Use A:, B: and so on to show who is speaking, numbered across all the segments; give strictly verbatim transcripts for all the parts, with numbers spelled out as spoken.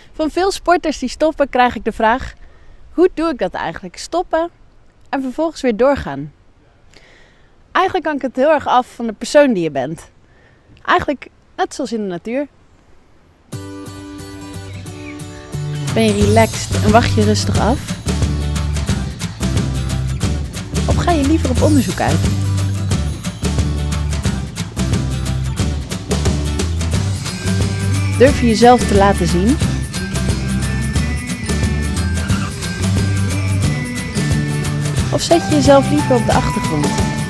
A: Van veel sporters die stoppen krijg ik de vraag: hoe doe ik dat eigenlijk? Stoppen en vervolgens weer doorgaan. Eigenlijk hangt het heel erg af van de persoon die je bent. Eigenlijk net zoals in de natuur. Ben je relaxed en wacht je rustig af? Of ga je liever op onderzoek uit? Durf je jezelf te laten zien? Of zet je jezelf liever op de achtergrond?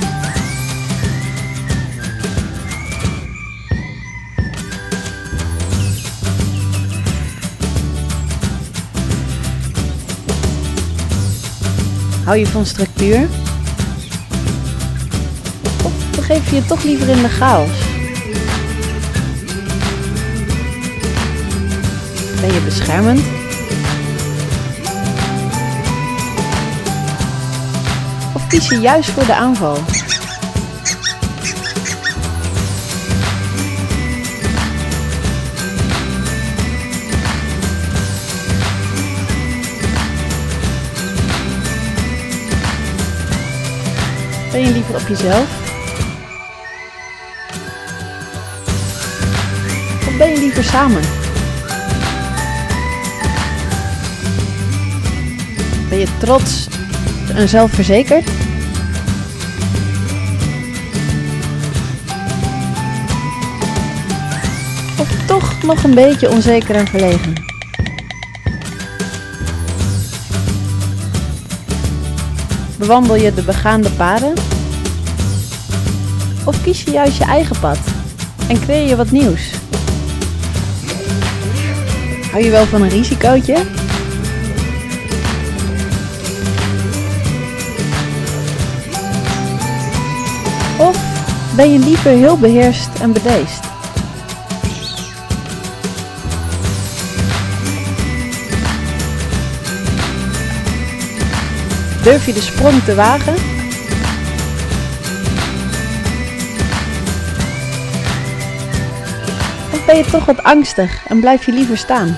A: Hou je van structuur? Of begeef je je toch liever in de chaos? Ben je beschermend? Of kies je juist voor de aanval? Ben je liever op jezelf? Of ben je liever samen? Ben je trots en zelfverzekerd? Of toch nog een beetje onzeker en verlegen? Bewandel je de begaande paden? Of kies je juist je eigen pad en creëer je wat nieuws? Hou je wel van een risicootje? Of ben je liever heel beheerst en bedeesd? Durf je de sprong te wagen? Of ben je toch wat angstig en blijf je liever staan?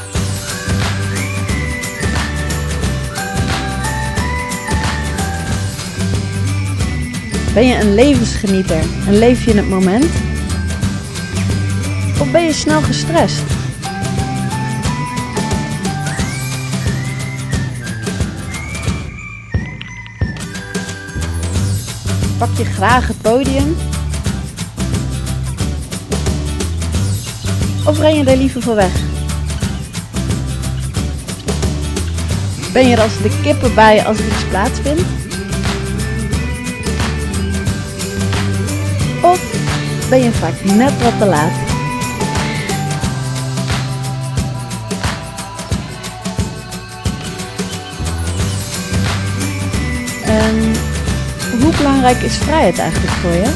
A: Ben je een levensgenieter en leef je in het moment? Of ben je snel gestrest? Pak je graag het podium? Of ren je er liever voor weg? Ben je er als de kippen bij als er iets plaatsvindt? Of ben je vaak net wat te laat? En hoe belangrijk is vrijheid eigenlijk voor je?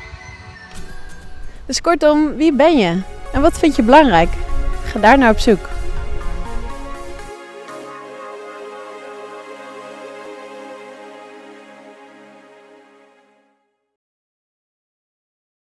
A: Dus kortom, wie ben je? En wat vind je belangrijk? Ga daar naar op zoek.